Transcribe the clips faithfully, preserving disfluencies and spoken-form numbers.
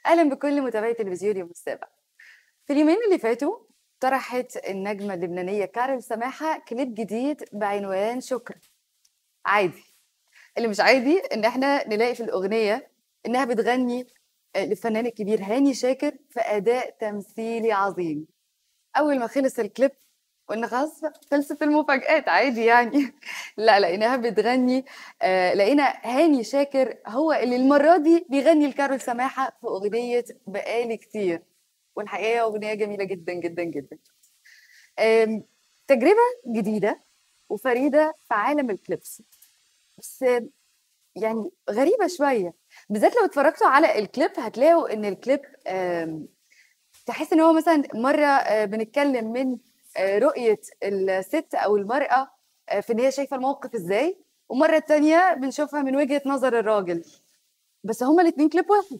أهلا بكل متابعي تلفزيون يوم السابع. في اليومين اللي فاتوا طرحت النجمة اللبنانية كارول سماحة كليب جديد بعنوان شكرا. عادي، اللي مش عادي إن احنا نلاقي في الأغنية إنها بتغني للفنان الكبير هاني شاكر في أداء تمثيلي عظيم. أول ما خلص الكليب قلنا خلاص خلصت المفاجآت عادي يعني. لا لقيناها بتغني، آه لقينا هاني شاكر هو اللي المرة دي بيغني لكارول سماحة في أغنية بقالي كتير، والحقيقة أغنية جميلة جدا جدا جدا. آم، تجربة جديدة وفريدة في عالم الكليبس، بس يعني غريبة شوية، بالذات لو اتفرجتوا على الكليب هتلاقوا ان الكليب آم، تحس ان هو مثلا مرة آه، بنتكلم من آه، رؤية الست او المرأة آه، في ان هي شايفة الموقف ازاي، ومرة تانية بنشوفها من وجهة نظر الراجل، بس هما الاتنين كليب واحد،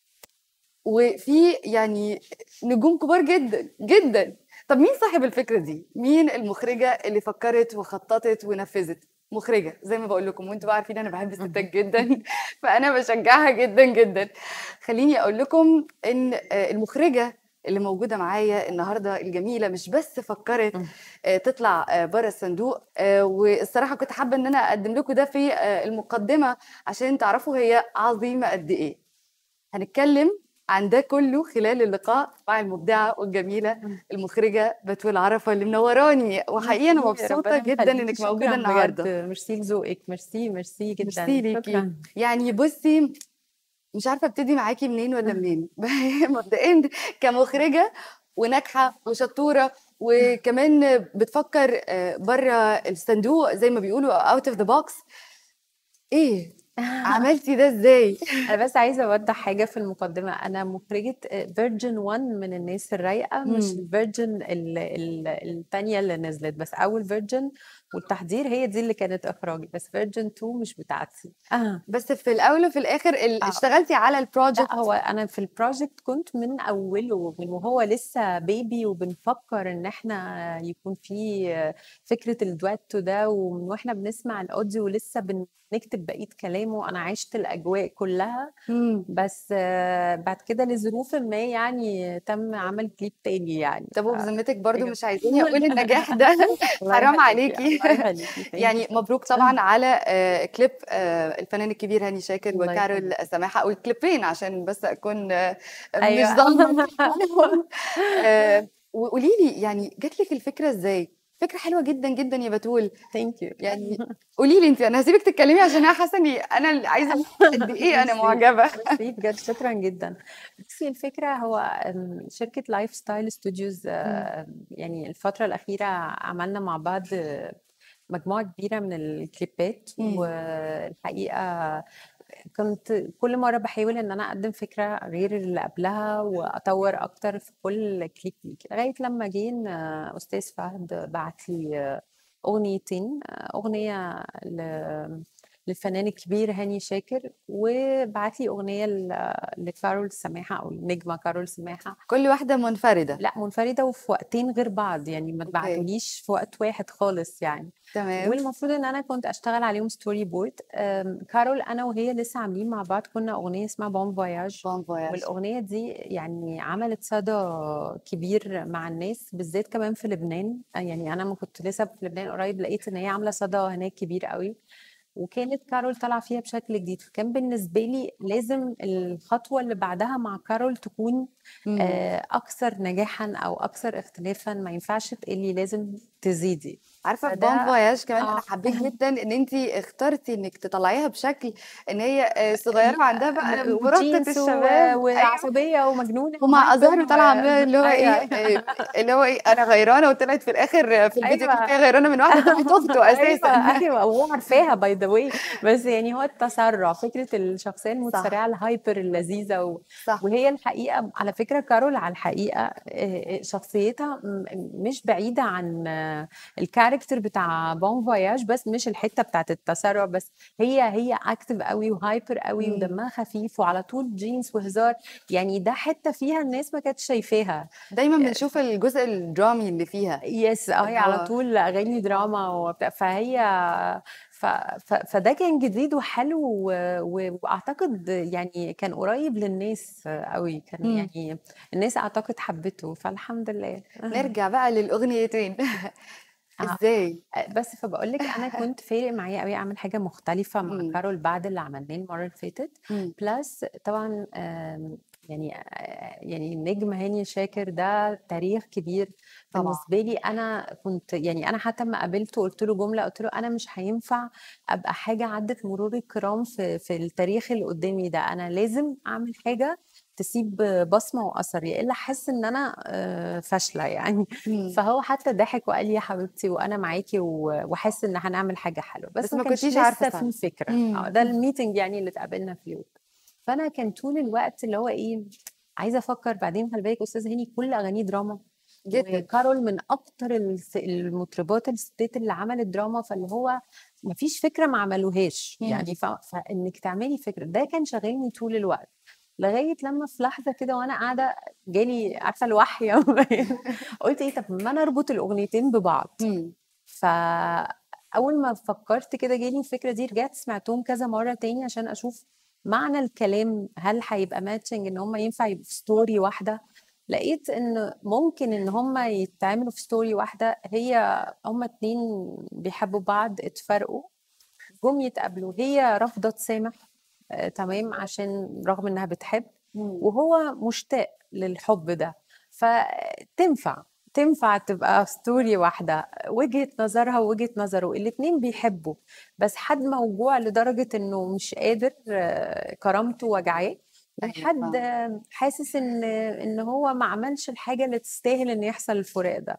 وفي يعني نجوم كبار جدا جدا. طب مين صاحب الفكرة دي؟ مين المخرجة اللي فكرت وخططت ونفذت؟ مخرجة زي ما بقول لكم، وانتوا بقى عارفين انا بحب الستات جدا فانا بشجعها جدا جدا. خليني اقول لكم ان آه، المخرجة اللي موجودة معايا النهارده الجميلة مش بس فكرت آه، تطلع آه، بره الصندوق، آه، والصراحة كنت حابة ان انا اقدم لكم ده في آه، المقدمة عشان تعرفوا هي عظيمة قد ايه. هنتكلم عن ده كله خلال اللقاء مع المبدعة والجميلة المخرجة بتول عرفة اللي منوراني، وحقيقة أنا مبسوطة جدا إنك موجودة النهاردة. بجد ميرسي لذوقك، ميرسي ميرسي جدا، ميرسي ليكي. شكرا. يعني بصي، مش عارفة ابتدي معاكي منين ولا منين. مبدئيا كمخرجة وناجحة وشطورة، وكمان بتفكر بره الصندوق زي ما بيقولوا out of the box، ايه عملتي ده ازاي؟ انا بس عايزه اوضح حاجه في المقدمه، انا مخرجه فيرجن واحد من الناس الرايقه، مش مم. الفيرجن الثانيه اللي نزلت، بس اول فيرجن والتحضير هي دي اللي كانت اخراجي، بس فيرجن اتنين مش بتاعتي. اه بس في الاول وفي الاخر ال- اه اشتغلتي على لا، البروجكت. هو انا في البروجكت كنت من اوله، من وهو لسه بيبي وبنفكر ان احنا يكون في فكره الدويتو ده، ومن واحنا بنسمع الاوديو ولسه بنكتب بقيه كلامه، انا عشت الاجواء كلها. مم. بس آه، بعد كده لظروف ما يعني تم عمل كليب تاني يعني. طب ف... وبذمتك برضو أيوة. مش عايزاني اقول النجاح ده؟ الله حرام يخليكي، عليكي. الله يخليكي، ثانك يعني مبروك طبعا على آه، كليب آه، الفنان الكبير هاني شاكر الله وكارول يخليكي. سماحة، او الكليبين عشان بس اكون آه، مش ايوه. ظالمة فيهم. آه، وقولي لي يعني جات لك الفكرة ازاي؟ فكرة حلوة جدا جدا يا بتول. ثانك يو. يعني قولي لي انت، انا هسيبك تتكلمي عشان انا حاسه اني انا اللي عايزه أقول قد ايه انا ميرسي، معجبه. ميرسي بجد، شكرا جدا. بصي الفكرة هو أم، شركة لايف ستايل ستوديوز، مم. يعني الفترة الأخيرة عملنا مع بعض آه، مجموعة كبيرة من الكليبات، مم. والحقيقة كنت كل مرة بحاول إن أنا أقدم فكرة غير اللي قبلها وأطور أكتر في كل كليب ليك، لغاية لما جين آه، أستاذ فهد بعت لي آه، أغنيتين، آه، أغنية ل- للفنان الكبير هاني شاكر، وبعت لي أغنية ل- لكارول سماحة أو النجمة كارول سماحة. كل واحده منفرده. لا، منفردة وفي وقتين غير بعض، يعني ما اوكي. تبعتوليش في وقت واحد خالص يعني. تمام. والمفروض ان انا كنت اشتغل عليهم ستوري بورد. أم، كارول انا وهي لسه عاملين مع بعض كنا اغنيه اسمها بون فواياج، بون فواياج. والاغنيه دي يعني عملت صدى كبير مع الناس، بالذات كمان في لبنان. يعني انا ما كنت لسه في لبنان قريب، لقيت ان هي عامله صدى هناك كبير قوي، وكانت كارول طالعه فيها بشكل جديد، فكان بالنسبه لي لازم الخطوه اللي بعدها مع كارول تكون امم. آه، اكثر نجاحا او اكثر اختلافا، ما ينفعش تقلي، لازم تزيدي. عارفه في بون فده فواياج كمان انا اه حبيت جدا ان انت اخترتي انك تطلعيها بشكل ان هي آه، صغيره وعندها بقى مراهقه وجينز و- الشباب. ايوه. وعصبيه ومجنونه ومع وهايبر ازهر و... طالعه عامله اللي هو ايه، ايوه. آه، اللي هو ايه انا غيرانه، وطلعت في الاخر في الفيديو كليب ايوه. هي غيرانه من واحده طلعت اخته ايوه، اساسا. ايوه، وهو عارفاها باي ذا واي. بس يعني هو التسرع، فكره الشخصيه المتسرعه صح. الهايبر اللذيذه و... صح. وهي الحقيقه على فكره كارول، على الحقيقه آه، شخصيتها م- مش بعيده عن آه، الكاركتر بتاع بون فواياج، بس مش الحته بتاعت التسرع بس. هي هي اكتف قوي وهايبر قوي امم. ودمها خفيف وعلى طول جينز وهزار، يعني ده حته فيها الناس ما كانتش شايفاها. دايما بنشوف الجزء الدرامي اللي فيها يس، اه، هي اللي على هو طول اغاني دراما وبتاع، فهي ف... ف... فده كان جديد وحلو و... و... واعتقد يعني كان قريب للناس قوي، كان مم. يعني الناس اعتقد حبته، فالحمد لله. نرجع بقى للاغنيتين. آه. ازاي؟ بس فبقول لك انا كنت فارق معايا قوي اعمل حاجه مختلفه مع مم. كارول بعد اللي عملناه المره اللي فاتت. مم. بلس طبعا آم، يعني آه، يعني النجم هاني شاكر ده تاريخ كبير طبعا. بالنسبه لي. انا كنت يعني انا حتى ما قابلته قلت له جمله، قلت له انا مش هينفع ابقى حاجه عدت مرور الكرام في في التاريخ اللي قدامي ده، انا لازم اعمل حاجه تسيب بصمه واثر، يا الا احس ان انا آه، فاشله يعني. مم. فهو حتى ضحك وقال لي يا حبيبتي وانا معاكي و- وحاسس ان هنعمل حاجه حلوه، بس بس ما ما كانش كنتيش عارفه لسه في ساعتها. الفكره. اه مم. ده الميتنج يعني اللي اتقابلنا فيه. فانا كان طول الوقت اللي هو ايه، عايزه افكر. بعدين خلي بالك استاذ هاني كل اغانيه دراما، جدا. وكارول من اكتر الس- المطربات الستات اللي عملت دراما، فاللي هو ما فيش فكره ما عملوهاش مم. يعني. ف... فانك تعملي فكره ده كان شاغلني طول الوقت، لغايه لما في لحظه كده وانا قاعده جالي عارفه الوحي. قلت ايه، طب ما انا اربط الاغنيتين ببعض. مم. فاول ما فكرت كده جالي الفكره دي، رجعت سمعتهم كذا مره تاني عشان اشوف معنى الكلام، هل هيبقى ماتشنج ان هم ينفع يبقوا في ستوري واحده. لقيت ان ممكن ان هم يتعملوا في ستوري واحده. هي هم اتنين بيحبوا بعض، اتفرقوا، جم يتقابلوا، هي رافضه تسامح آه، تمام، عشان رغم انها بتحب مم. وهو مشتاق للحب ده. فتنفع تنفع تبقى ستوري واحدة، وجهة نظرها ووجهة نظره، الاتنين بيحبوا، بس حد موجوع لدرجة انه مش قادر، آه، كرامته وجعاه، ايوه وحد فاهمة. آه، حاسس ان ان هو ما عملش الحاجة اللي تستاهل ان يحصل الفراق ده.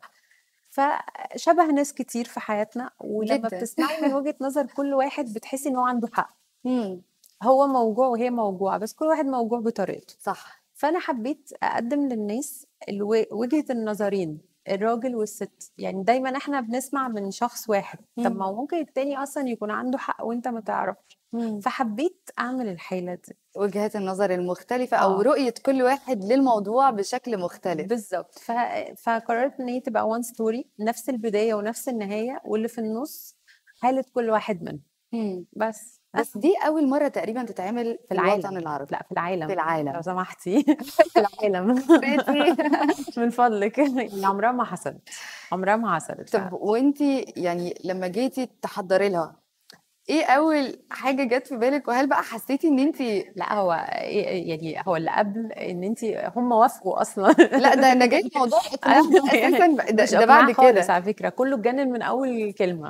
فشبه ناس كتير في حياتنا، ولما جدا. بتسمعي من وجهة نظر كل واحد بتحسي ان هو عنده حق. مم. هو موجوع وهي موجوعة، بس كل واحد موجوع بطريقته. صح. فأنا حبيت أقدم للناس الو- وجهة النظرين، الراجل والست. يعني دايما احنا بنسمع من شخص واحد، طب ما مم. هو ممكن التاني أصلا يكون عنده حق وانت ما تعرفش. مم. فحبيت أعمل الحيلة دي. وجهات النظر المختلفة أو اه رؤية كل واحد للموضوع بشكل مختلف. بالظبط. ف... فقررت ان هي تبقى وان ستوري، نفس البداية ونفس النهاية، واللي في النص حالة كل واحد منهم. مم. بس بس دي أول مرة تقريبا تتعمل في في الوطن العالم، العربي. لا في في العالم لو العالم. سمحتي. في العالم. ريتي. من فضلك. يعني عمرها ما حصلت، عمرها ما حصلت طب فعلا. وانتي يعني لما جيتي تحضري لها، ايه أول حاجة جت في بالك؟ وهل بقى حسيتي ان انتي لا هو إيه- يعني هو اللي قبل ان انت هم وافقوا اصلا. لا ده انا جاي موضوع اقناع ده أيوة، اساسا، يعني ده, مش ده اقناع بعد خالص كده. على فكره، كله اتجنن من اول كلمه.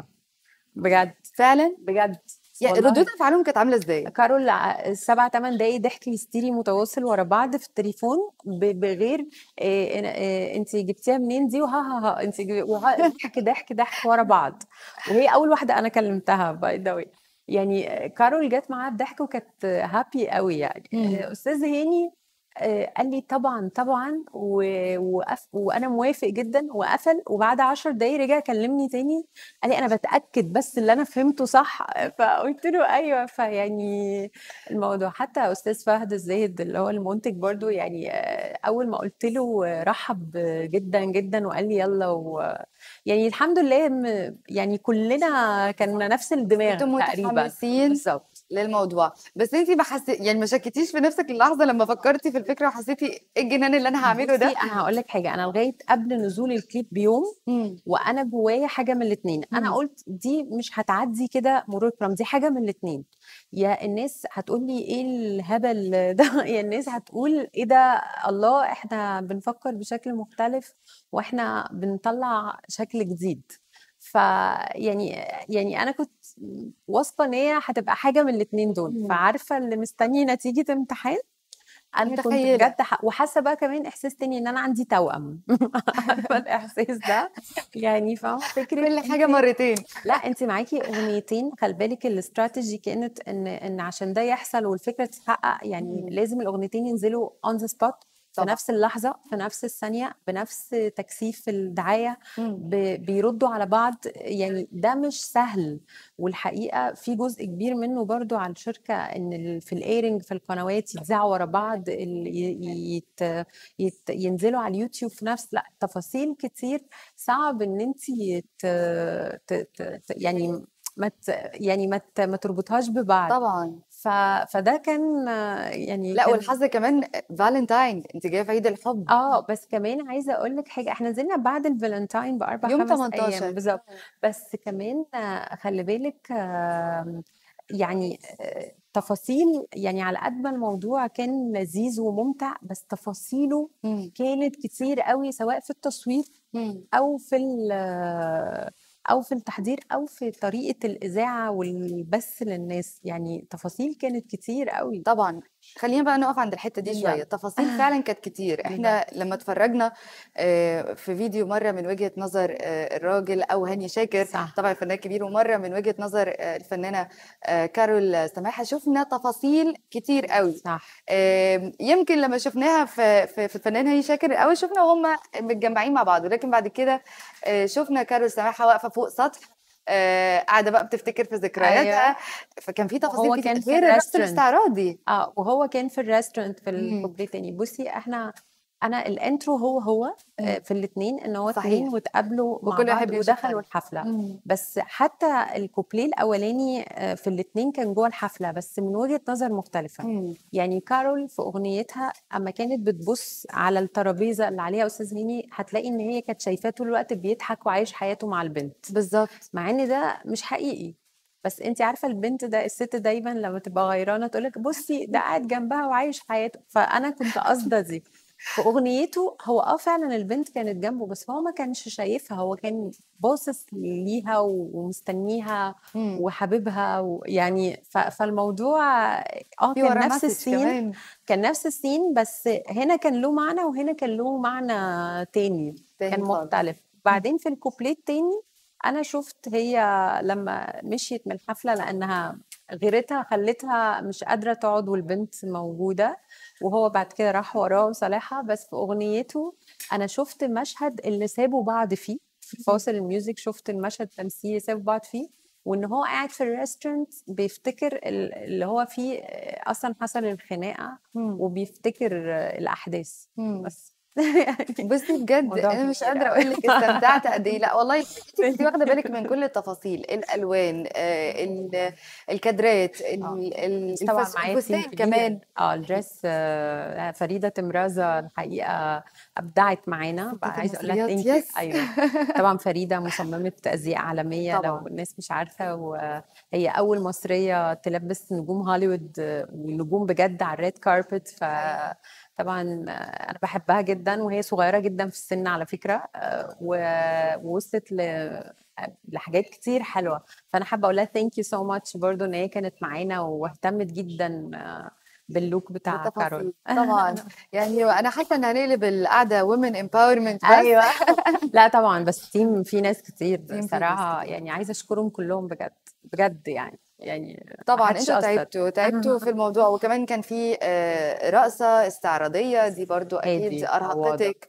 بجد فعلا. بجد يعني ردود والله. افعالهم كانت عامله ازاي؟ كارول ع- سبع ثمان دقايق ضحك هستيري متواصل ورا بعض في التليفون، ب- بغير إيه إيه انت جبتيها منين دي، وها ها ها انت ضحك ضحك ضحك ورا بعض. وهي اول واحده انا كلمتها باي ذا واي. يعني كارول جت معاها الضحك وكانت هابي قوي يعني. مم. استاذ هاني آه، قال لي طبعا طبعا و... وقف... وانا موافق جدا، وقفل. وبعد عشر دقايق رجع كلمني تاني، قال لي انا بتاكد بس اللي انا فهمته صح. فقلت له ايوه. فيعني الموضوع حتى استاذ فهد الزاهد اللي هو المنتج برضو، يعني آه، اول ما قلت له آه، رحب جدا جدا وقال لي يلا و... يعني الحمد لله م- يعني كلنا كان نفس الدماغ كنتوا تقريبا. متحمسين بالظبط. للموضوع، بس انتي ما حسي... يعني ما شكتيش في نفسك اللحظه لما فكرتي في الفكره وحسيتي ايه الجنان اللي انا هعمله بصي ده؟ انا هقول لك حاجه، انا لغايه قبل نزول الكليب بيوم مم. وانا جوايا حاجه من الاثنين. انا مم. قلت دي مش هتعدي كده مرور كرام، دي حاجه من الاثنين. يا الناس هتقول لي ايه الهبل ده، يا الناس هتقول ايه ده، الله احنا بنفكر بشكل مختلف واحنا بنطلع شكل جديد. ف يعني يعني انا كنت واثقه ان هي هتبقى حاجه من الاثنين دول. مم. فعارفه اللي مستني نتيجه امتحان، انا كنت متخيله. بجد ح... وحاسه بقى كمان احساس تاني ان انا عندي توأم. عارفه الاحساس ده، يعني فاهمه فكره كل انت. حاجه مرتين. لا انت معاكي اغنيتين، خلي بالك الاستراتيجي كانت ان ان عشان ده يحصل والفكره تتحقق، يعني مم. لازم الاغنيتين ينزلوا اون ذا سبوت في طبعا. نفس اللحظه في نفس الثانيه بنفس تكثيف الدعايه. مم. ب... بيردوا على بعض، يعني ده مش سهل. والحقيقه في جزء كبير منه برضو على الشركه، ان ال- في الايرنج في القنوات يتذاعوا ورا بعض، ال- ي- يت... يت... ينزلوا على اليوتيوب في نفس، لا تفاصيل كتير. صعب ان انت ت... ت... ت... ت- يعني ما ت... يعني ما ت... ما تربطهاش ببعض. طبعا. ف... فده كان آه، يعني لا كان والحظ كمان فالنتاين، انت جايه في عيد الحب اه بس كمان عايزه اقول لك حاجه، احنا نزلنا بعد الفالنتاين باربع يوم خمس ايام تمنتاشر. بالظبط. بس كمان آه، خلي بالك آه، يعني آه، تفاصيل، يعني على قد ما الموضوع كان لذيذ وممتع بس تفاصيله مم. كانت كتير قوي، سواء في التصوير مم. او في ال- او في التحضير او في طريقه الاذاعه والبث للناس، يعني تفاصيل كانت كتير قوي. طبعا. خلينا بقى نقف عند الحته دي شويه، يلا التفاصيل فعلا كانت كتير. بالظبط. احنا لما اتفرجنا آه، في فيديو مره من وجهه نظر آه، الراجل او هاني شاكر، صح طبعا فنان كبير، ومره من وجهه نظر آه، الفنانه آه، كارول سماحه، شفنا تفاصيل كتير قوي. صح آه، يمكن لما شفناها في في في الفنان هاني شاكر الاول شفنا وهم متجمعين مع بعض، ولكن بعد كده آه، شفنا كارول سماحه واقفه فوق سطح آه، قاعده بقى بتفتكر في ايوه. ذكرياتها. فكان في تفاصيل وهو كتير كان في غير الرقص الريستورانت. الاستعراضي. اه وهو كان في الريستورانت في امم. الكوبليه تاني. بصي احنا، انا الانترو هو هو آه، امم. في الاثنين، ان هو اتنين صحيح. واتقابلوا مع وكل واحد بعض بيوشك ودخلوا حاله. الحفله. امم. بس حتى الكوبليه الاولاني آه، في الاثنين كان جوه الحفله بس من وجهه نظر مختلفه. امم. يعني كارول في اغنيتها اما كانت بتبص على الترابيزه اللي عليها استاذ هاني، هتلاقي ان هي كانت شايفاه طول الوقت بيضحك وعايش حياته مع البنت، بالظبط. مع ان ده مش حقيقي. بس انت عارفه البنت ده، الست دايما لما تبقى غيرانه تقولك بصي ده قاعد جنبها وعايش حياته. فانا كنت قاصده دي في اغنيته. هو اه فعلا البنت كانت جنبه بس هو ما كانش شايفها، هو كان باصص ليها ومستنيها امم. وحبيبها و- يعني ف- فالموضوع اه في كان وراه نفس مسج السين. كمان. كان نفس السين بس هنا كان له معنى وهنا كان له معنى تاني، كان تاني خالص. مختلف. بعدين في الكوبليه التاني انا شفت هي لما مشيت من الحفله لانها غيرتها خلتها مش قادره تقعد والبنت موجوده، وهو بعد كده راح وراه وصالحها. بس في اغنيته انا شفت مشهد اللي سابوا بعض فيه في فاصل الميوزك، شفت المشهد التمثيلي سابوا بعض فيه، وان هو قاعد في الريستورانت بيفتكر ال- اللي هو فيه اصلا حصل الخناقه امم. وبيفتكر الاحداث امم. بس. يعني بصي بجد موضوع انا مش كبير قادره قوي. اقول لك استمتعت قد ايه. لا والله انت كنت واخده بالك من كل التفاصيل، الالوان آه، ال- الكادرات، اه ال- ال- بس طبعا الفس- معايا تيم الفستان كبير. كمان. اه الدريس آه فريده تمرازه الحقيقه ابدعت معانا بقى، ستات عايزه اقول لها المصريات، ثانك يو. يس. ايوه طبعا فريده مصممه ازياء عالميه لو طبعا. الناس مش عارفه، وهي اول مصريه تلبس نجوم هوليوود آه، ونجوم بجد على الريد كاربت. ف ايوه. طبعا آه، انا بحبها جدا وهي صغيره جدا في السن على فكره آه، و- ووصلت ل لحاجات كتير حلوه. فانا حابه اقول لها ثانك يو سو ماتش برضو ان هي كانت معانا واهتمت جدا آه، باللوك بتاع كارول. بالتفاصيل طبعا. يعني انا حاسه ان هنقلب القعده وومن امباورمنت بس. ايوه. لا طبعا بس تيم في ناس كتير تيم في ناس صراحه، كتير. يعني عايزه اشكرهم كلهم بجد بجد يعني يعني ما طبعا حدش انتوا قصر. تعبتوا تعبتوا في الموضوع، وكمان كان في آه، رقصه استعراضيه دي برضو اكيد هادي عواضه. ارهقتك.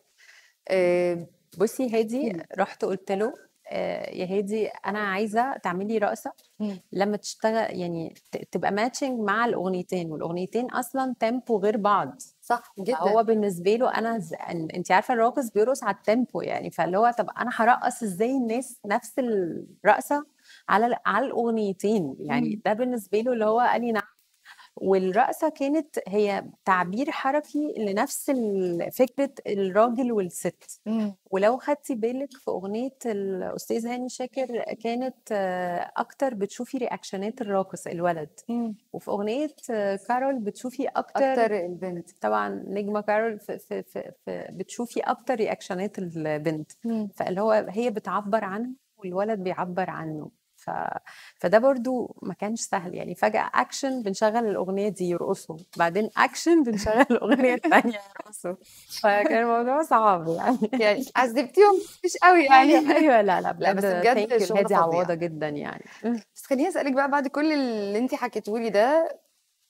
آه، بصي هادي احكيلي. رحت قلت له آه، يا هادي انا عايزه تعملي رقصه مم. لما تشتغل، يعني ت- تبقى ماتشنج مع الاغنيتين، والاغنيتين اصلا تيمبو غير بعض. صح جدا. فهو بالنسبه له انا ز... انت عارفه الراقص بيرقص على التيمبو، يعني فاللي هو طب انا هرقص ازاي الناس نفس الرقصه على ال- على الاغنيتين؟ يعني مم. ده بالنسبه له اللي هو قال لي نعم. والرقصة كانت هي تعبير حركي لنفس ال- فكرة الراجل والست. مم. ولو خدتي بالك في أغنية الأستاذ هاني شاكر كانت آه، أكتر بتشوفي رياكشنات الراقص الولد، مم. وفي أغنية آه، كارول بتشوفي أكتر. اكتر البنت. طبعا نجمة كارول في في في في بتشوفي أكتر رياكشنات البنت. مم. فاللي هو هي بتعبر عنه والولد بيعبر عنه. ف... فده برضو ما كانش سهل، يعني فجأة أكشن بنشغل الأغنية دي يرقصوا، بعدين أكشن بنشغل الأغنية التانية يرقصوا. فكان الموضوع صعب يعني. يعني عذبتيهم مش قوي أيوه يعني. أيوه لا لا لا بس بجد بجد ثانك يو شغل لهادي فظيع. عوضة جدا يعني. بس خليني اسالك بقى، بعد كل اللي انت حكيته لي ده،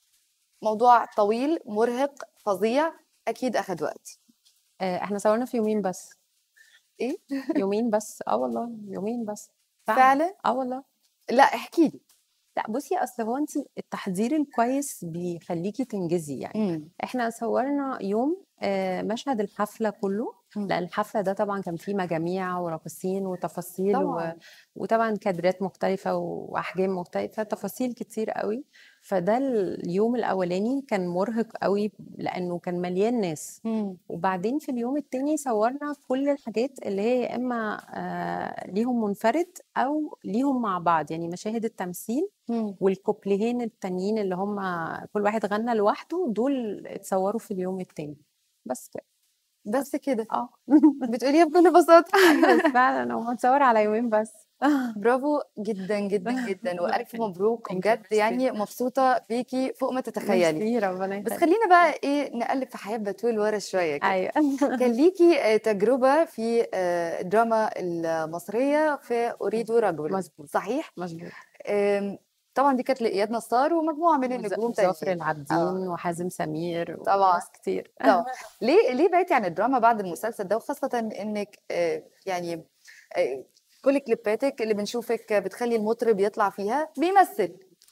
موضوع طويل مرهق فظيع، اكيد اخد وقت. آه، احنا صورنا في يومين بس. ايه؟ يومين بس اه والله يومين بس فعلا. فعلا. اه والله. لا احكي لي. لا بصي اصل هو انت التحضير الكويس بيخليكي تنجزي يعني. امم. احنا صورنا يوم آه، مشهد الحفلة كله، مم. لأن الحفلة ده طبعا كان فيه مجاميع وراقصين وتفاصيل و... طبعا. وطبعا كادرات مختلفة وأحجام مختلفة، تفاصيل كتير قوي. فده اليوم الأولاني كان مرهق قوي لأنه كان مليان ناس. مم. وبعدين في اليوم التاني صورنا كل الحاجات اللي هي يا إما آه، ليهم منفرد أو ليهم مع بعض، يعني مشاهد التمثيل مم. والكوبليهين التانيين اللي هم كل واحد غنى لوحده، دول اتصوروا في اليوم التاني بس كده. بس كده اه بتقوليها بكل بساطة. ايوه فعلا هو متصور على يومين بس. برافو جدا جدا جدا، والف مبروك، ثانك يو. وبجد يعني مبسوطه بيكي فوق ما تتخيلي. ميرسي ربنا بس يخليك. خلينا بقى ايه نقلب في حياه بتول ورا شويه كده. ايوه كان ليكي آه، تجربه في آه، الدراما المصريه في اريد رجلا، مظبوط صحيح؟ مظبوط. آم، طبعا دي كانت لإياد نصار ومجموعه من وز- النجوم وظافر تانيين. العابدين اه وحازم سمير طبعا. وناس كتير. طبعا. ليه ليه بعدتي عن الدراما بعد المسلسل ده، وخاصه انك آه، يعني آه، كل كليباتك اللي بنشوفك بتخلي المطرب يطلع فيها بيمثل.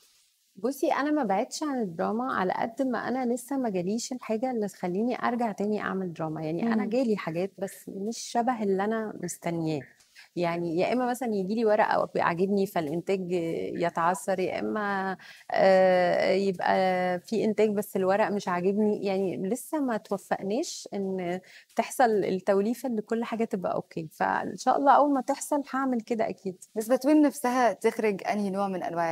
بصي انا ما بعدتش عن الدراما على قد ما انا لسه ما جاليش الحاجه اللي تخليني ارجع تاني اعمل دراما. يعني انا مم. جالي حاجات بس مش شبه اللي انا مستنياه. يعني يا اما مثلا يجي لي ورق او عاجبني فالانتاج يتعثر، يا اما آه، يبقى في انتاج بس الورق مش عاجبني. يعني لسه ما توفقناش ان تحصل التوليفه اللي كل حاجه تبقى اوكي. فان شاء الله اول ما تحصل هعمل كده اكيد. بس بتوين نفسها تخرج انهي نوع من انواع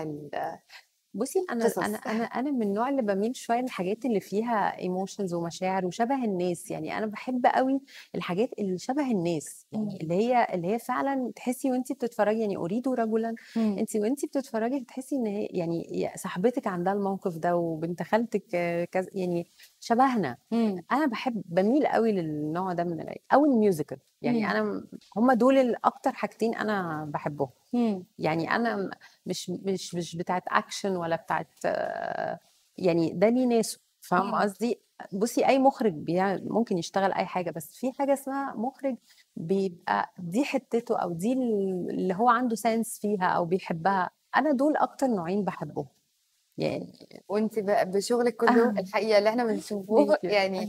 بصي انا انا القصص؟ انا انا من النوع اللي بميل شويه للحاجات اللي فيها ايموشنز ومشاعر وشبه الناس. يعني انا بحب قوي الحاجات اللي شبه الناس، يعني مم. اللي هي اللي هي فعلا تحسي وانت بتتفرجي. يعني اريد رجلا، مم. انت وانت بتتفرجي تحسي ان هي يعني صاحبتك عندها الموقف ده وبنت خالتك آه، كذا، يعني شبهنا. مم. انا بحب بميل قوي للنوع ده من الأي- او الميوزيكال. يعني مم. انا هم دول الاكتر حاجتين انا بحبهم. مم. يعني انا مش مش مش بتاعت اكشن ولا بتاعت آه، يعني ده ليه ناسه، فاهم مم. قصدي؟ بصي اي مخرج بيعمل ممكن يشتغل اي حاجه، بس في حاجه اسمها مخرج بيبقى دي حتته او دي اللي هو عنده سنس فيها او بيحبها. انا دول اكتر نوعين بحبهم يعني. وانت بقى بشغلك كله الحقيقه اللي احنا بنشوفه ثانك يو. يعني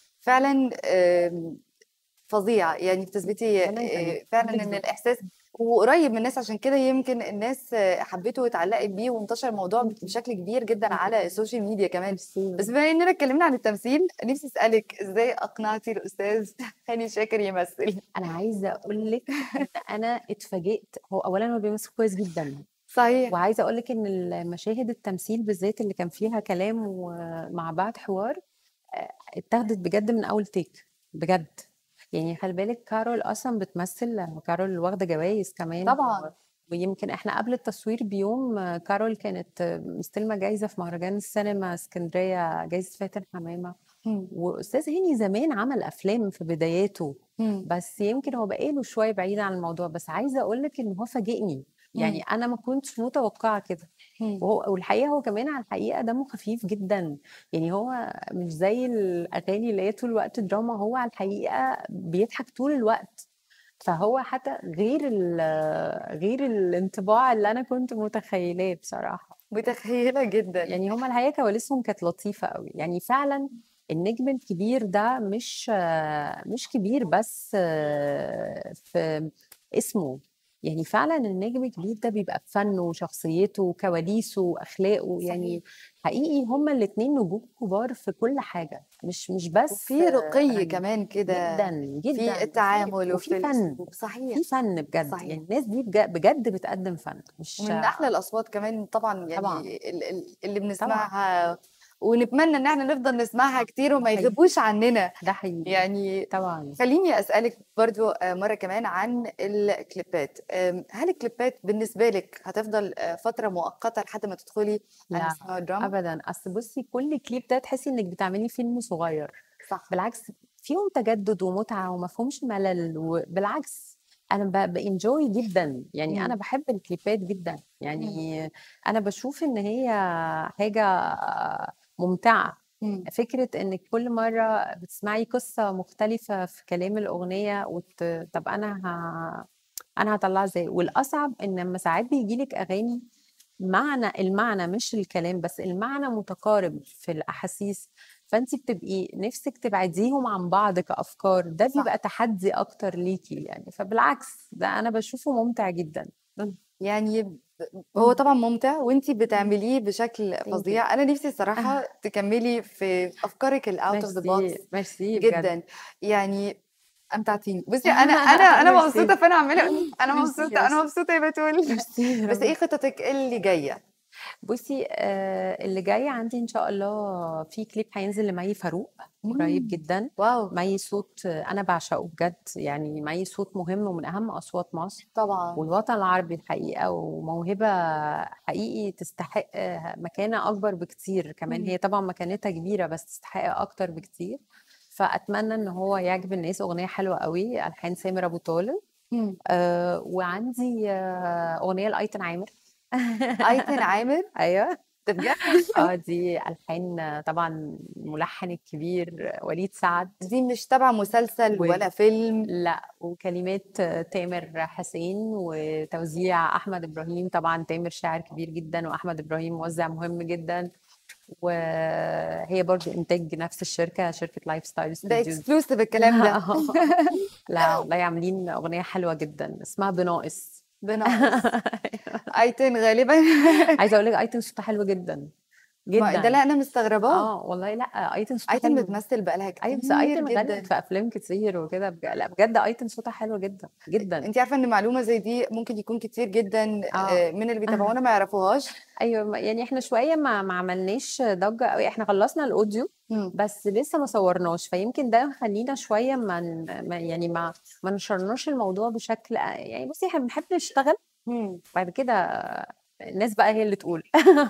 فعلا آم، فظيع، يعني بتثبتي ربنا يخليك آه، فعلا ان الاحساس وقريب من الناس، عشان كده يمكن الناس آه، حبته واتعلقت بيه وانتشر الموضوع بشكل كبير جدا على السوشيال ميديا كمان. بس ميرسي. بما اننا اتكلمنا عن التمثيل، نفسي اسالك ازاي اقنعتي الاستاذ هاني شاكر يمثل؟ انا عايزه اقول لك ان انا اتفاجئت. هو اولا هو بيمثل كويس جدا، صحيح. وعايزه اقول لك ان المشاهد التمثيل بالذات اللي كان فيها كلام ومع بعض حوار آه، اتاخدت بجد من اول تيك بجد. يعني خلي بالك كارول اصلا بتمثل، كارول واخده جوائز كمان و... طبعا. ويمكن احنا قبل التصوير بيوم آه، كارول كانت آه، مستلمه جايزه في مهرجان السينما اسكندريه، جايزه فاتن حمامه. مم. واستاذ هاني زمان عمل افلام في بداياته، مم. بس يمكن هو بقاله شويه بعيد عن الموضوع. بس عايزه اقول لك ان هو فاجئني، يعني مم. انا ما كنتش متوقعه كده. مم. وهو والحقيقه هو كمان على الحقيقه دمه خفيف جدا. يعني هو مش زي الاغاني اللي هي طول الوقت دراما، هو على الحقيقه بيضحك طول الوقت. فهو حتى غير ال غير الانطباع اللي انا كنت متخيلاه بصراحه. متخيله جدا. يعني هما الحقيقه كواليسهم كانت لطيفه قوي. يعني فعلا النجم الكبير ده مش مش كبير بس في اسمه. يعني فعلا النجم الكبير ده بيبقى بفنه وشخصيته وكواليسه واخلاقه. صحيح. يعني حقيقي هما الاتنين نجوم كبار في كل حاجه، مش مش بس وفي رقي اغاني. كمان كده جدا في جدا. وفي التعامل وفي وفي فن. الاسلوب. صحيح. في فن بجد. صحيح. يعني الناس دي بجد, بجد بتقدم فن مش. ومن احلى الاصوات كمان طبعا، طبعا يعني ال- ال- اللي طبعا بنسمعها، ونتمنى ان احنا نفضل نسمعها كتير ده وما حقيقي. يغيبوش عننا. ده حقيقي. يعني طبعا. خليني اسالك برضو آه، مره كمان عن الكليبات. آم، هل الكليبات بالنسبه لك هتفضل آه، فتره مؤقته لحد ما تدخلي على لا مستوى الدراما؟ ابدا. اصل بصي كل كليب ده تحسي انك بتعملي فيلم صغير. صح. بالعكس فيهم تجدد ومتعه وما فيهمش ملل. وبالعكس انا بانجوي جدا. يعني مم. انا بحب الكليبات جدا. مم. يعني انا بشوف ان هي حاجه ممتعه. مم. فكرة انك كل مرة بتسمعي قصة مختلفة في كلام الأغنية وت... طب انا ه... انا هطلعها ازاي. والاصعب ان لما ساعات بيجيلك اغاني معنى المعنى مش الكلام بس، المعنى متقارب في الاحاسيس. فانت بتبقي نفسك تبعديهم عن بعض كافكار، ده صح. بيبقى تحدي اكتر ليكي يعني. فبالعكس ده انا بشوفه ممتع جدا. يعني ب- هو مم. طبعا ممتع وانتي مم. بتعمليه بشكل ثانك يو. فظيع. انا نفسي الصراحه تكملي في افكارك الاوت اوف ذا ميرسي بوكس ميرسي بجد. جدا. يعني امتعتيني. بصي انا انا انا ميرسي مبسوطه، فانا عماله اقول انا ميرسي مبسوطه انا ميرسي مبسوطه يا بتول. ميرسي بس ايه ربنا. خططك اللي جايه؟ بصي آه اللي جاي عندي ان شاء الله في كليب هينزل لمي فاروق قريب مم. جدا. واو. مي صوت آه، انا بعشقه بجد يعني. مي صوت مهم ومن اهم اصوات مصر طبعا. والوطن العربي الحقيقه، وموهبه حقيقي تستحق آه، مكانه اكبر بكتير كمان. مم. هي طبعا مكانتها كبيره بس تستحق اكتر بكتير. فاتمنى ان هو يعجب الناس. اغنيه حلوه قوي، الحان سامر ابو طالب. مم. آه وعندي آه اغنيه لايتن عامر. ايتن عامر؟ ايوه. ده بجد؟ اه دي الحان طبعا الملحن الكبير وليد سعد. دي مش تبع مسلسل و... ولا فيلم؟ لا، وكلمات تامر حسين وتوزيع احمد ابراهيم. طبعا تامر شاعر كبير جدا واحمد ابراهيم موزع مهم جدا. وهي برضو انتاج نفس الشركه، شركه لايف ستايل ده ستوديوز. اكسكلوسيف الكلام ده. لا والله عاملين اغنيه حلوه جدا اسمها بناقص. بناقص. ايتن غالبا. عايزه اقول لك ايتن صوتها حلو جدا ما ده اللي جدا. انا مستغرباه. اه والله لا ايتن صوتها ايتن حلو. بتمثل بقالها ايوه بس كتير ايتن غنت جدا. في افلام كتير وكده بج... لا بجد ايتن صوتها حلو جدا جدا. انت عارفه ان معلومه زي دي ممكن يكون كتير جدا اه آه، من اللي بيتابعونا ما يعرفوهاش. ايوه ما- يعني احنا شويه ما ما عملناش ضجه قوي. احنا خلصنا الاوديو مم. بس لسه ما صورناش، فيمكن ده خلينا شويه ما من... ما يعني ما ما نشرناش الموضوع بشكل يعني. بصي احنا بنحب نشتغل مم. بعد كده الناس بقى هي اللي تقول.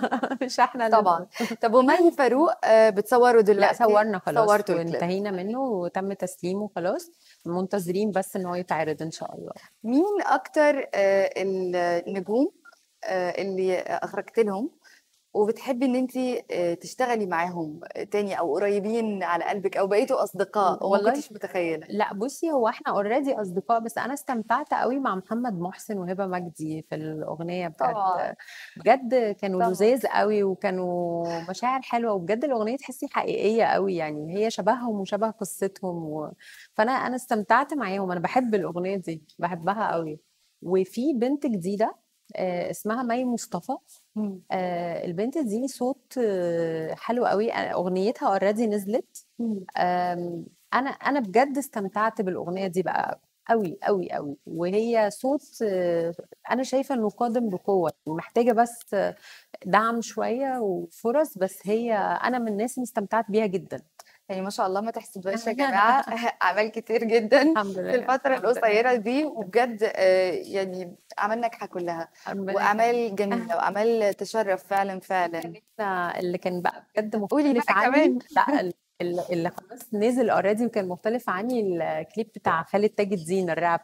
مش احنا اللي طبعا. نقول. طب ومي فاروق آه، بتصوروا لا دلوقتي؟ صورنا خلاص صورتوا الكليب. وانتهينا منه وتم تسليمه خلاص. منتظرين بس ان هو يتعرض ان شاء الله. مين اكتر آه، النجوم آه، اللي اخرجت لهم وبتحبي ان انت تشتغلي معاهم تاني، او قريبين على قلبك، او بقيتوا اصدقاء وما والله كنتش متخيله؟ لا بصي هو احنا اوريدي اصدقاء بس انا استمتعت قوي مع محمد محسن وهبه مجدي في الاغنيه طبعا. بجد. بجد كانوا طبعا. لذاذ قوي وكانوا مشاعر حلوه وبجد الاغنيه تحسي حقيقيه قوي يعني. هي شبههم وشبه قصتهم و... فانا انا استمتعت معاهم. انا بحب الاغنيه دي بحبها قوي. وفي بنت جديده آه، اسمها مي مصطفى. مم. آه، البنت دي صوت آه، حلو قوي. اغنيتها اوريدي نزلت. مم. أم، انا انا بجد استمتعت بالاغنيه دي بقى قوي قوي قوي. وهي صوت آه، انا شايفه انه قادم بقوه، محتاجه بس آه، دعم شويه وفرص. بس هي انا من الناس اللي استمتعت بيها جدا. يعني ما شاء الله ما تحسبوهاش يا جماعه. اعمال كتير جدا الحمد في لله الفتره الحمد لله. القصيره دي، وبجد آه، يعني اعمال ناجحه كلها، ربنا يخليك. واعمال جميله، واعمال تشرف فعلا فعلا. كمان اللي كان بقى بجد قولي مختلف بقى عني، كمان. لا ال- ال- اللي خلاص نزل اوريدي وكان مختلف عني الكليب بتاع خالد تاج الدين الراب.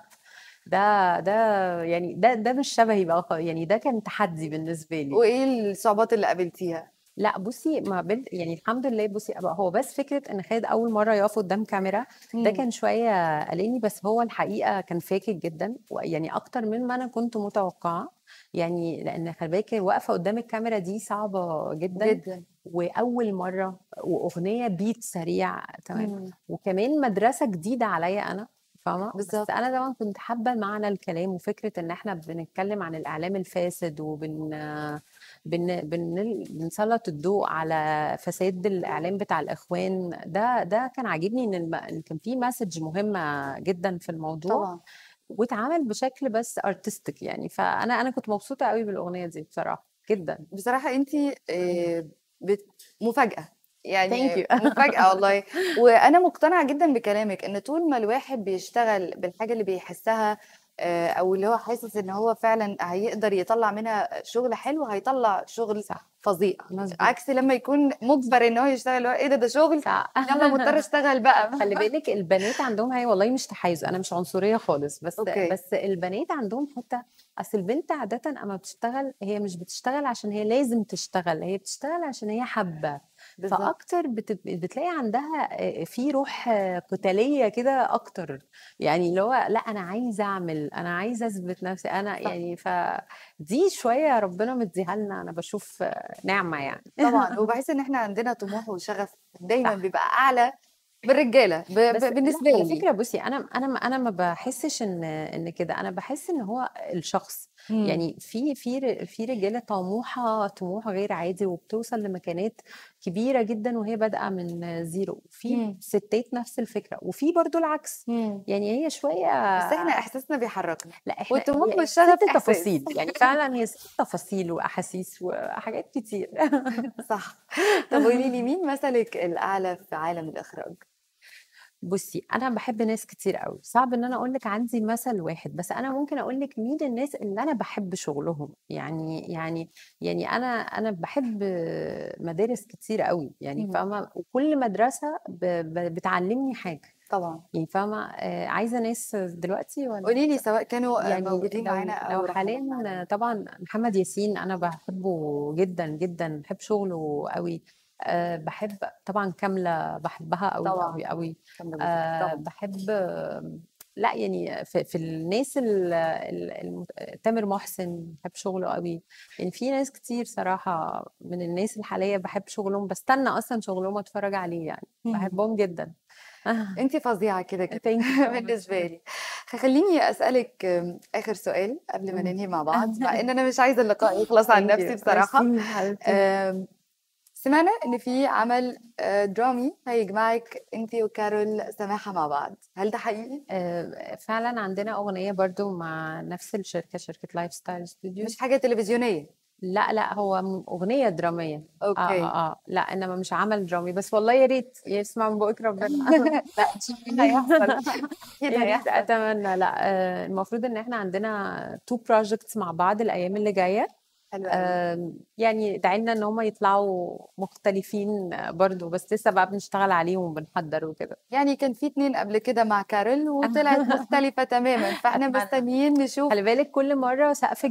ده ده يعني ده ده مش شبهي بقى خ- يعني ده كان تحدي بالنسبه لي. وايه الصعوبات اللي قابلتيها؟ لا بصي ما بال يعني الحمد لله. بصي أبقى هو بس فكره ان خالد اول مره يقف قدام كاميرا ده مم. كان شويه قلقني. بس هو الحقيقه كان فاكك جدا يعني اكتر من ما انا كنت متوقعه. يعني لان خلي بالك واقفه قدام الكاميرا دي صعبه جدا. جدا. واول مره واغنيه بيت سريع تمام. مم. وكمان مدرسه جديده عليا انا فاهمه. بس بالظبط. انا طبعا كنت حابه معنى الكلام وفكره ان احنا بنتكلم عن الاعلام الفاسد وبن بن بن بنسلط الضوء على فساد الاعلام بتاع الاخوان. ده ده كان عاجبني ان الم... إن كان في مسج مهمه جدا في الموضوع طبعا. واتعمل بشكل بس ارتستيك يعني. فانا انا كنت مبسوطه قوي بالاغنيه دي بصراحه جدا. بصراحة انتي آه، بت- مفاجأة، ثانك يعني يو. مفاجأة والله. وانا مقتنعة جدا بكلامك ان طول ما الواحد بيشتغل بالحاجة اللي بيحسها آه، او اللي هو حاسس ان هو فعلا هيقدر يطلع منها شغل حلو، هيطلع شغل صح فظيع. مظبوط. عكس لما يكون مجبر ان هو يشتغل، اللي هو ايه ده ده شغل، صح. يلا مضطر اشتغل بقى. خلي بالك البنات عندهم هي والله مش تحيز، انا مش عنصريه خالص بس اوكي. بس البنات عندهم حتى. اصل البنت عاده اما بتشتغل هي مش بتشتغل عشان هي لازم تشتغل، هي بتشتغل عشان هي حابه. بالظبط. فاكتر بت- بتلاقي عندها آه، في روح آه، قتاليه كده اكتر، يعني اللي هو لا انا عايزه اعمل، انا عايزه اثبت نفسي انا، صح. يعني فدي شويه ربنا مديها لنا، انا بشوف آه، نعمه يعني. طبعا، وبحس ان احنا عندنا طموح وشغف دايما صح. بيبقى اعلى بالرجاله ب... بس ب... لا بالنسبه على لي. فكره بصي، انا انا انا ما بحسش ان ان كده، انا بحس ان هو الشخص، امم. يعني في في ر- في رجاله طموحه طموح غير عادي وبتوصل لمكانات كبيره جدا وهي بادئه من زيرو، في امم. ستات نفس الفكره، وفي برضو العكس، امم. يعني هي شويه. بس احنا احساسنا بيحركنا، لا احنا والطموح هي والشغف ست احساس. تفاصيل، يعني فعلا هي ست تفاصيل واحاسيس وحاجات كتير. صح. طب قولي لي، مين مثلك الاعلى في عالم الاخراج؟ بصي انا بحب ناس كتير قوي، صعب ان انا اقول لك عندي مثل واحد، بس انا ممكن اقول لك مين الناس اللي انا بحب شغلهم، يعني يعني يعني انا انا بحب مدارس كتير قوي، يعني مم. فاهمه، وكل مدرسه ب- ب- بتعلمني حاجه، طبعا. يعني فاهمه. آه، عايزه ناس دلوقتي ولا؟ قولي لي سواء كانوا يعني موجودين معانا لو او لو رحلوا معانا. حاليا طبعا محمد ياسين انا بحبه جدا جدا، بحب شغله قوي. أه بحب طبعا كاملة، بحبها قوي طبعا. قوي قوي. كملوا بجد. أه طبعا. بحب، لا يعني في, في الناس ال- ال- الم- تامر محسن بحب شغله قوي، يعني في ناس كتير صراحة من الناس الحالية بحب شغلهم، بستنى اصلا شغلهم اتفرج عليه، يعني مم. بحبهم جدا. انتي فظيعة كده كده. ثانك يو سو بالنسبة ماتش. لي. خليني أسألك أم، آخر سؤال قبل ما ننهي مع بعض، مع إن أنا مش عايزة اللقاء يخلص عن ثانك نفسي يو، بصراحة. ميرسي حبيبتي. أم، سمعنا إن في عمل آه، درامي هيجمعك أنتي وكارول سماحة مع بعض، هل ده حقيقي؟ آه، فعلا عندنا أغنية برضو مع نفس الشركة، شركة لايف ستايل مش ستوديوز. حاجة تلفزيونية؟ لا لا هو م- أغنية درامية. اه أوكي. اه اه لا انما مش عمل درامي، بس والله يا ريت يسمع من بقك ربنا. لا، إن شاء الله هيحصل. أكيد يا ريت هيحصل. اتمنى. لا آه، المفروض ان احنا عندنا تو بروجكتس مع بعض الايام اللي جايه. حلو قوي. آم، يعني دعينا ان هم يطلعوا مختلفين برضو، بس لسه بقى بنشتغل عليهم وبنحضر وكده. يعني كان في اتنين قبل كده مع كارول وطلعت مختلفة تماما، فاحنا اتمنى. مستنيين نشوف. خلي بالك كل مرة سقفك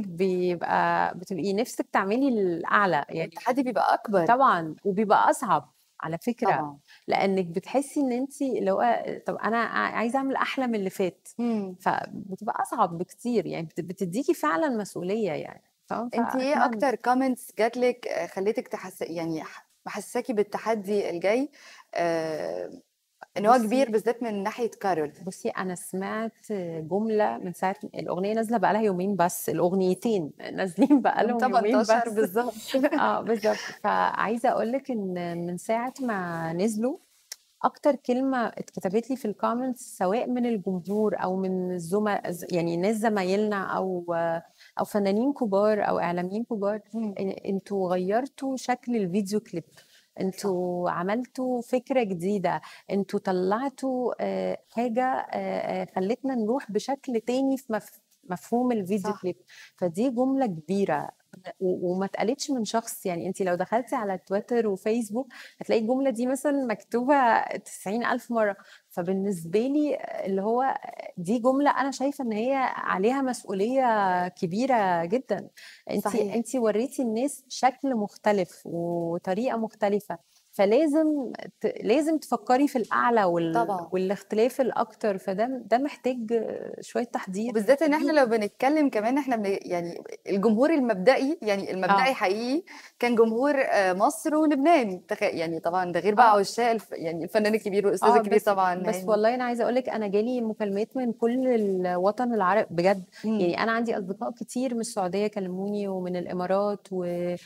بيبقى بتبقي نفسك تعملي الأعلى يعني. التحدي بيبقى أكبر. طبعا وبيبقى أصعب على فكرة، طبعا. لأنك بتحسي إن أنت لو طب أنا عايزة أعمل أحلى من اللي فات، امم. فبتبقى أصعب بكتير، يعني بت- بتديكي فعلا مسؤولية يعني، فاهم؟ انت ايه فأتمنى. اكتر كومنتس جاتلك آه، خليتك تحس يعني ح- محسساكي بالتحدي الجاي، آه، ان هو كبير بصي بالذات من ناحية كارول؟ بصي أنا سمعت جملة من ساعة الأغنية نازلة بقالها يومين، بس الأغنيتين نازلين يوم بقالهم يومين تمنتاشر بس. بالظبط. اه بالظبط، فعايزه اقول لك ان من ساعه ما نزلوا اكتر كلمه اتكتبت لي في الكومنتس، سواء من الجمهور او من الزملاء، يعني ناس زمايلنا او او فنانين كبار او اعلاميين كبار، مم. إن- انتوا غيرتوا شكل الفيديو كليب، صح. انتوا عملتوا فكره جديده، انتوا طلعتوا آه، حاجه آه، آه، خلتنا نروح بشكل تاني في مف- مفهوم الفيديو صح. كليب. فدي جمله كبيره و- وما اتقالتش من شخص، يعني انت لو دخلتي على تويتر وفيسبوك هتلاقي الجملة دي مثلا مكتوبة تسعين ألف مرة. فبالنسبة لي اللي هو دي جملة أنا شايفة إن هي عليها مسؤولية كبيرة جدا. انت صحيح. انت وريتي الناس شكل مختلف وطريقة مختلفة، فلازم ت... لازم تفكري في الأعلى وال... طبعا. والاختلاف الأكتر، فده ده محتاج شوية تحضير وبالذات ان احنا كبير. لو بنتكلم كمان احنا بن... يعني الجمهور المبدئي، يعني المبدئي اه حقيقي كان جمهور آه، مصر ولبنان، تخ... يعني طبعا ده غير بقى اه عشاق الف... يعني الفنان الكبير والاستاذ اه الكبير بس طبعا بس هاني. والله انا عايزه اقول لك انا جالي مكالمات من كل الوطن العربي بجد، امم. يعني انا عندي اصدقاء كتير من السعوديه كلموني ومن الامارات و...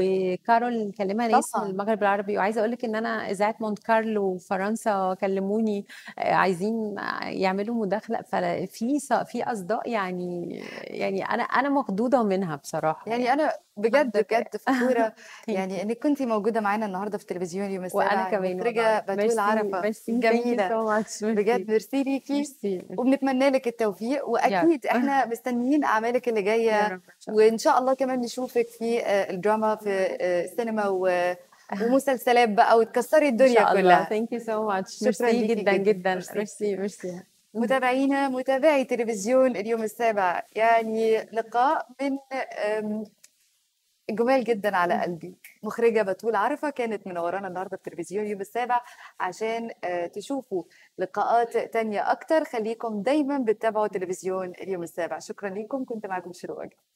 وكارول كلمها ناس من طبعا. المغرب العربي، وعايزه اقول لك ان انا اذاعه مونت كارلو وفرنسا كلموني آه، عايزين يعملوا مداخله، ففي ص- في اصداء يعني، يعني انا انا مخضوضه منها بصراحه يعني يعني. انا الحمد بجد لله. بجد فخوره ثانك يعني يو. انك كنتي موجوده معانا النهارده في تلفزيون يوم وانا السابع، كمان والله، المخرجه بتول ميرسي عرفه ميرسي ثانك يو الجميله. سو ماتش، ميرسي بجد ميرسي ليكي، ميرسي. وبنتمنى لك التوفيق، يا رب. واكيد احنا مستنيين اعمالك اللي يا جايه، رب ان شاء الله. وان شاء الله كمان نشوفك في آه، الدراما في آه، السينما و- ومسلسلات بقى، وتكسري ان الدنيا شاء الله كلها. ثانك يو سو ماتش، شكرا ميرسي ليكي جدا جدا، جدا، ميرسي ميرسي كتير. ميرسي. متابعينا متابعي تلفزيون اليوم السابع، يعني لقاء من جمال جدا على قلبي. مخرجة بتول عرفة كانت منورانا النهارده في تلفزيون يوم السابع عشان آه، تشوفوا لقاءات تانية أكتر. خليكم دايما بتتابعوا تلفزيون اليوم السابع. شكرا لكم، كنت معكم شروق.